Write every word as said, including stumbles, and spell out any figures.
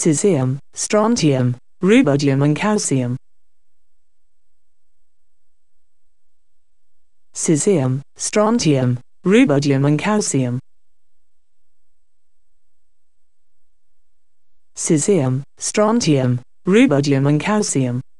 cesium, strontium, rubidium and calcium. Cesium, strontium, rubidium and calcium. Cesium, strontium, rubidium and calcium.